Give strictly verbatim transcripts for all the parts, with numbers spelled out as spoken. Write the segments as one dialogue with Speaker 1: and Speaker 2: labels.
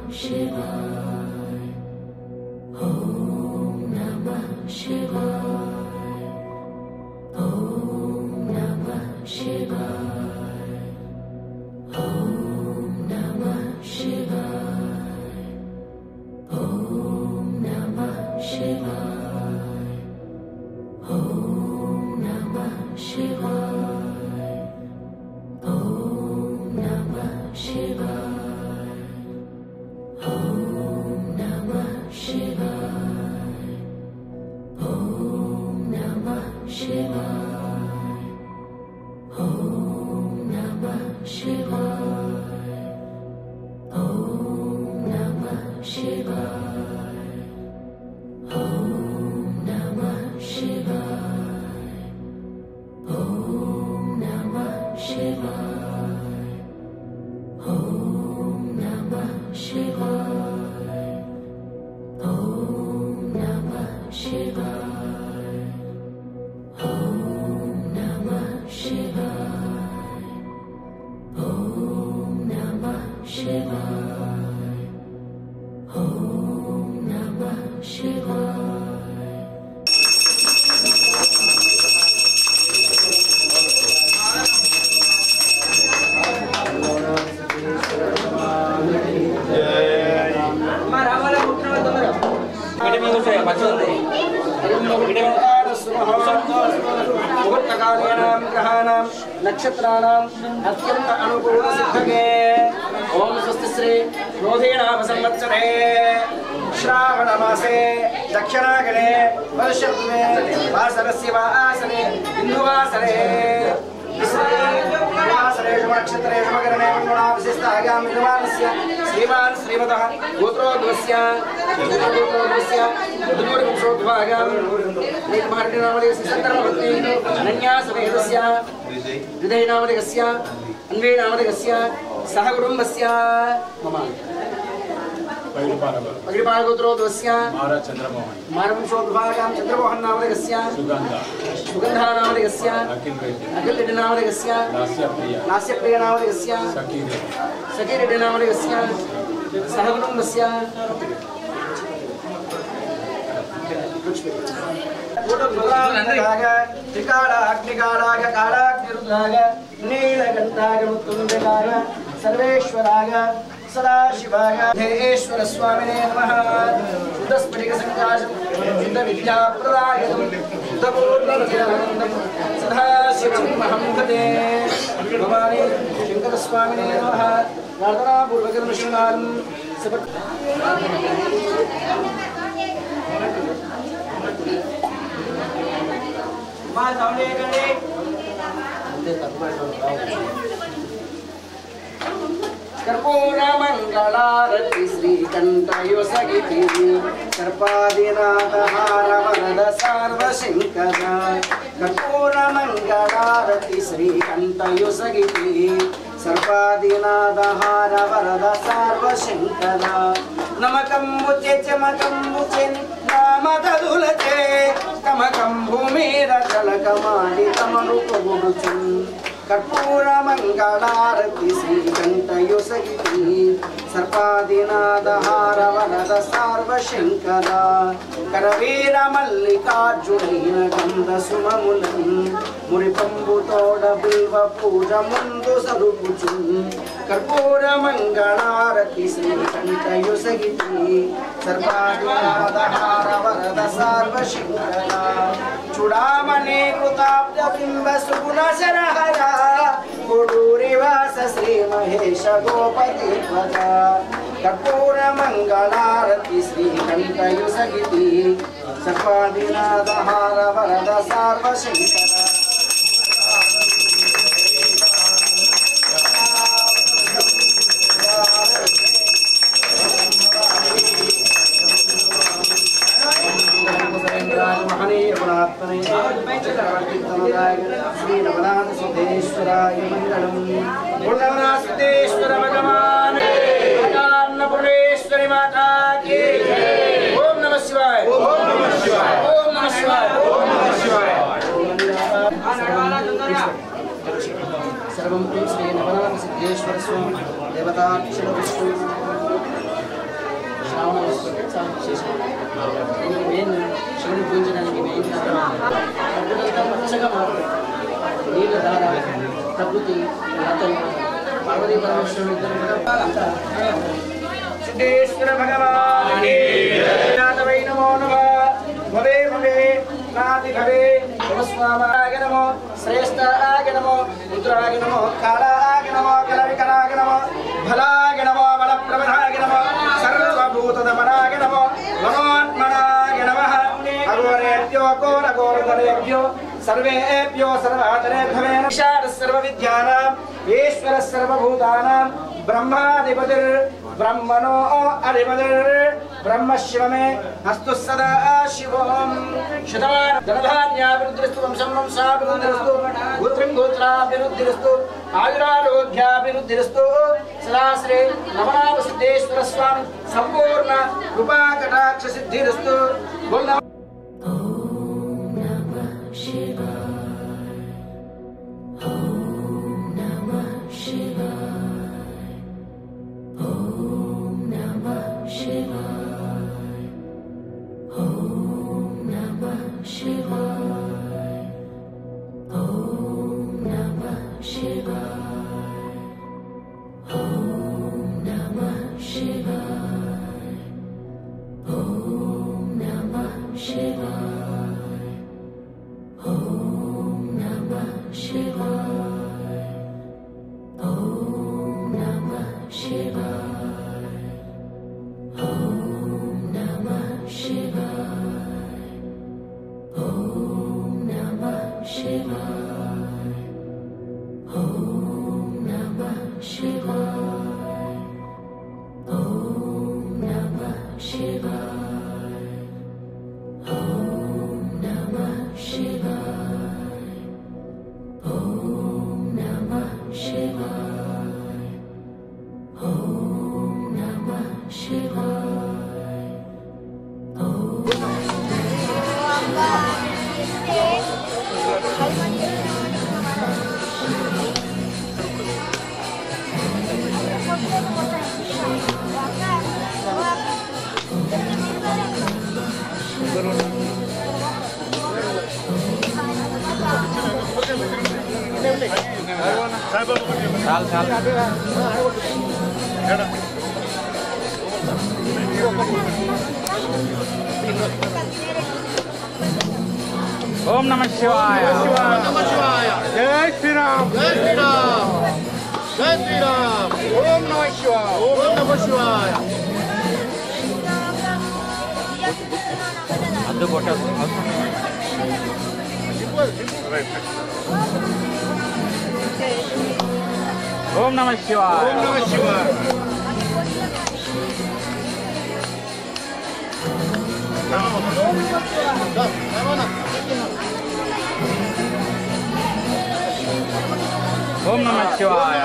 Speaker 1: नक्षत्राणां अत्यंत अनुकूल सिद्धगे ओम स्वस्ति श्री क्रोधेनाम संवत्सरे श्रावण मासे दक्षिणागणे वर्षत्वे वासरस्य वासरे इंदुवासरे वासरेषु नक्षत्रेषु मकरणे गुणा विशिष्टायां विद्वानस्य श्रीमान् श्रीमतः गोत्रोद्वस्य गोत्रोद्वस्य दुर्वंशोद्भागां लेखमार्गनामले संतर्भवति अनन्यासवेदस्य हृदयनामदेकस्य अन्वेनामदेकस्य सह कुटुम्बस्य मम पगिडिपालगोत्रोद्वस्य महाराज चंद्रमोहन मारवंशोद्भागां चंद्रमोहन नामदेकस्य सुगंधा सुगंधा नामदेकस्य अखिल रेड्डी अखिल रेड्डी नामदेकस्य लास्यप्रिय लास्यप्रिय नामदेकस्य सखी रेड्डी सखी रेड्डी नामदेकस्य सह कुटुम्बस्य त्रिकालाग्निकालाग कालाग्निरुद्राग नीलकंठाग मुत्तुंजकाय सर्वेश्वराय सदाशिवाय महेश्वर स्वामिने नमः शुद्धस्फटिक संकाशं शुद्ध विद्याप्रदायकं शुद्धपूर्णरतिरानन्दं सदाशिवं महं भजे भवानी शंकर स्वामिने नमः प्रार्थनापूर्वकं नमस्कारं मां सामने करने कर्पूर मंगलारति श्रीकंठयोसगिति सर्पादिनाथ हार वरद सार्वशंकर कर्पूर मंगलारति श्रीकंठयोसगिति सर्पादिनाथ हार वरद सार्वशंकर नमकंबुचे चमकंबुचे नामदुलचे कमकं भूमिर जलकमाडि तमनुपगुडुचु कर्पूर मंगलारति श्रीकंठयोसगिति सर्पादिनाथ हार वरद सार्वशंकर करवीर मल्लिकार्जुनैन गंध सुममुलं मुरिपंबुतोड बिल्व पूज मुंदु सरुपुचु कर्पूर मंगलारति श्रीकंठयोसगिति सर्पादिनाथ हार वरद सार्वशंकर चूड़ामणि कृताब्ज बिंब सुगुणशरहरा गुडूरिवास श्री महेश गोपति पदा कर्पूर मंगलारति श्रीकंठयोसगिति सर्पादिनाथ हार वरद सार्वशंकर श्री नवनाथ सिद्धेश्वराय मंगलम नवनाथ सिद्धेश्वर भगवान अन्नपूर्णेश्वरी माता की ओम नमः शिवाय ओम नमः शिवाय ओम नमः शिवाय ओम नमः शिवाय सर्वं श्री नवनाथ सिद्धेश्वर स्वामी देवता మెయిన్ శివుని పూజించడానికి మెయిన్ అప్పుడంతా పచ్చగా మారుతుంది నీళ్ళ ధార ప్రకృతి లతలు పార్వతీ పరమేశ్వరుడు ఇద్దరు కూడా సిద్ధేశ్వర భగవాన్ నమో నమః భవే భవే నాది భవే నమస్వామాయ నమో శ్రేష్ఠాయ నమో రుద్రాయ నమో కాళాయ నమో కలవికరాయ నమో భలాయ నమో బలప్రవరాయ నమో సర్వభూతదమనాయ నమో మనోన్మనాయ నమః అఘోరేభ్యో ఘోరఘోరఘోరేభ్యో सर्वेभ्यो सर्वातरेभ्यो नमः सर्वविद्यानां ईश्वरः सर्वभूतानां ब्रह्माधिपतिर् ब्रह्मणो अधिपतिर् ब्रह्मशिवमे अस्तु सदा शिवम् शतमान धनधान्याभिवृद्धिरस्तु वंशं वंशाभिवृद्धिरस्तु गोत्रं गोत्राभिवृद्धिरस्तु आयुरारोग्याभिवृद्धिरस्तु सदा श्री नवनामसिद्धेश्वर स्वामी संपूर्ण कृपा कटाक्ष सिद्धिरस्तु बोल
Speaker 2: ओम नमः शिवाय। ओम नमः शिवाय। जय श्री राम। जय श्री राम। जय श्री राम। ओम नमः शिवाय। ओम नमः शिवाय। अद्दु कोटा ओम नमः शिवाय। ओम नमः शिवाय। ओम नमः शिवाय।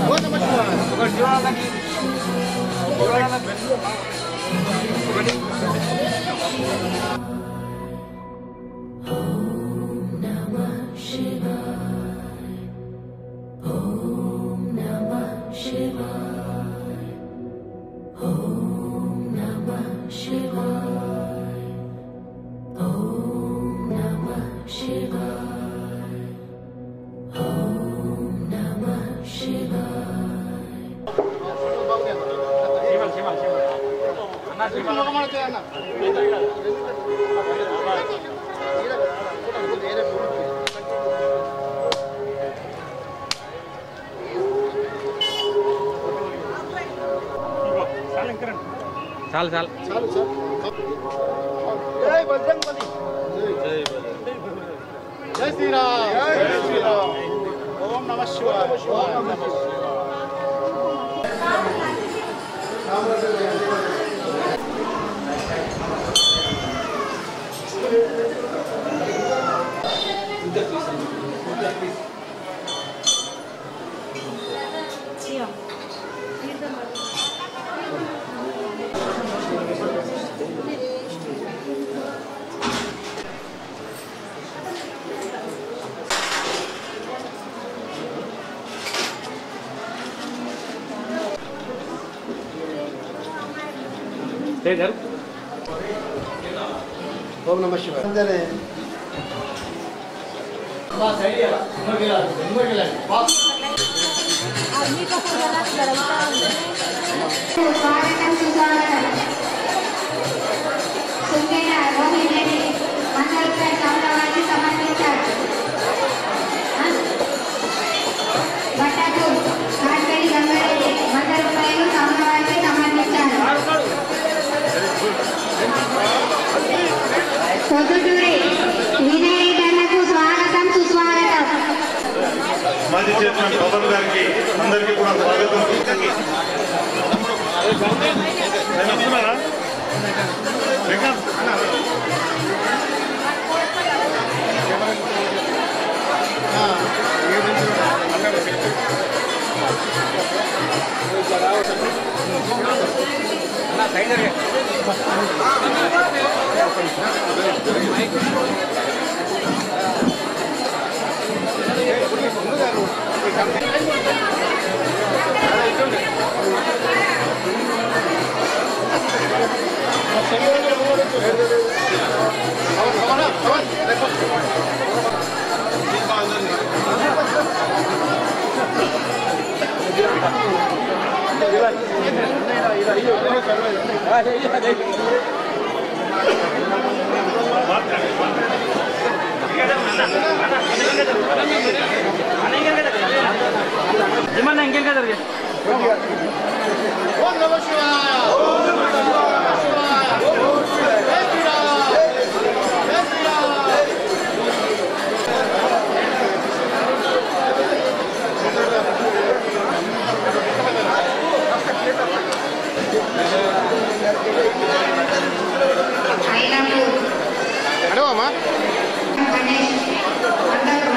Speaker 2: चाल चाल चाल चाल जय बजरंगबली। जय जय श्री राम। जय श्री राम। ओम नमः शिवाय। ओम नमः Hey, ఓం నమః శివాయ. అంతేనే మా సైడ్ ఎలా ముందుకెళ్ళాలి ముందుకెళ్ళాలి పాస్
Speaker 3: స్వాగతం సుస్వాగతం సుంకేట రోహిణి రెడ్డి మండలపై కమలవాణి సమర్పించారు. బట్టకు కాట్పల్లి గంగారెడ్డి మండలపై కమలవాణి సమర్పించారు. పొద్దుటూరి వినయకు స్వాగతం సుస్వాగతం.
Speaker 4: మాజీ చైర్మన్ బాబు గారికి అందరికీ కూడా స్వాగతం.
Speaker 1: Gimana yang kita terjadi?
Speaker 2: ఓం నమః శివాయ. ఓం నమః శివాయ. జై శ్రీరామ్. జై శ్రీరామ్.
Speaker 3: ఐలాపూర్
Speaker 2: అడవమ్మా
Speaker 3: గణేష్ మండల్